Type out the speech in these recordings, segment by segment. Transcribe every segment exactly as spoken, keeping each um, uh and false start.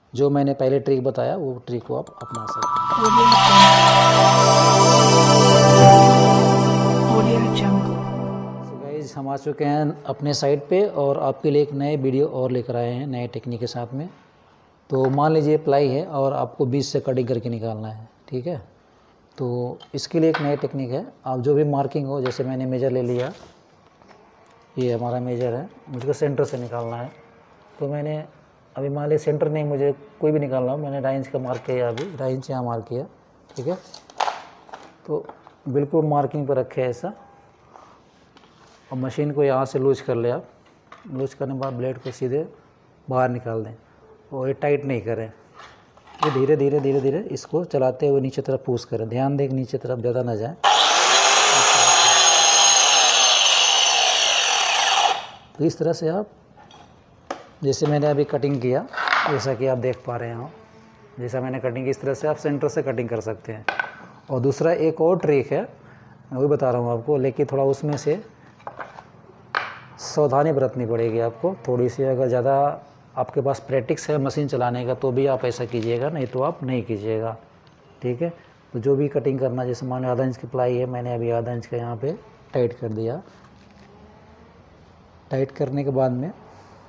जो मैंने पहले ट्रिक बताया वो ट्रिक को आप अपना सकते हैं। सो गाइस, हम आ चुके हैं अपने साइट पे और आपके लिए एक नए वीडियो और लेकर आए हैं नए टेक्निक के साथ में। तो मान लीजिए प्लाई है और आपको बीच से कटिंग करके निकालना है, ठीक है। तो इसके लिए एक नई टेक्निक है। आप जो भी मार्किंग हो, जैसे मैंने मेजर ले लिया, ये हमारा मेजर है, मुझको सेंटर से निकालना है। तो मैंने अभी मान लिया सेंटर नहीं, मुझे कोई भी निकालना हो, मैंने ढाई इंच का मार्क किया, अभी ढाई इंच यहाँ मार्क किया, ठीक है। तो बिल्कुल मार्किंग पर रखे ऐसा, और मशीन को यहाँ से लूज कर ले आप। लूज करने के बाद ब्लेड को सीधे बाहर निकाल दें और ये टाइट नहीं करें। ये धीरे धीरे धीरे धीरे इसको चलाते हुए नीचे तरफ पुश करें। ध्यान दें कि नीचे तरफ ज़्यादा ना जाए। तो इस तरह से आप, जैसे मैंने अभी कटिंग किया, जैसा कि आप देख पा रहे हो, जैसा मैंने कटिंग की, इस तरह से आप सेंटर से कटिंग कर सकते हैं। और दूसरा एक और ट्रिक है, मैं वही बता रहा हूँ आपको, लेकिन थोड़ा उसमें से सावधानी बरतनी पड़ेगी आपको थोड़ी सी। अगर ज़्यादा आपके पास प्रैक्टिस है मशीन चलाने का तो भी आप ऐसा कीजिएगा, नहीं तो आप नहीं कीजिएगा, ठीक है। तो जो भी कटिंग करना, जैसे मान लो आधा इंच की प्लाई है, मैंने अभी आधा इंच का यहाँ पे टाइट कर दिया। टाइट करने के बाद में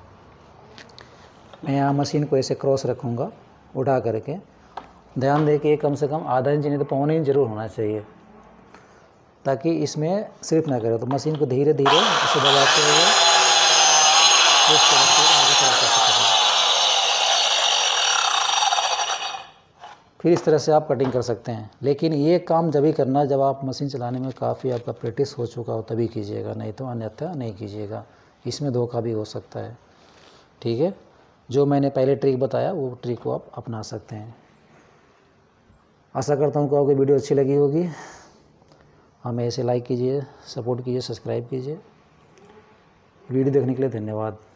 मैं यहाँ मशीन को ऐसे क्रॉस रखूँगा उठा करके। ध्यान दें कि ये कम से कम आधा इंच नहीं तो पौने इंच जरूर होना चाहिए, ताकि इसमें स्लिप ना करे। तो मशीन को धीरे धीरे इसे दबाते हुए इस तरह से आगे तरफ कर सकते हैं। फिर इस तरह से आप कटिंग कर सकते हैं। लेकिन ये काम जब भी करना जब आप मशीन चलाने में काफ़ी आपका प्रैक्टिस हो चुका हो, तभी कीजिएगा, नहीं तो अन्यथा नहीं कीजिएगा। इसमें धोखा भी हो सकता है, ठीक है। जो मैंने पहले ट्रिक बताया वो ट्रिक को आप अपना सकते हैं। आशा करता हूँ कि आपको वीडियो अच्छी लगी होगी। हमें ऐसे लाइक कीजिए, सपोर्ट कीजिए, सब्सक्राइब कीजिए। वीडियो देखने के लिए धन्यवाद।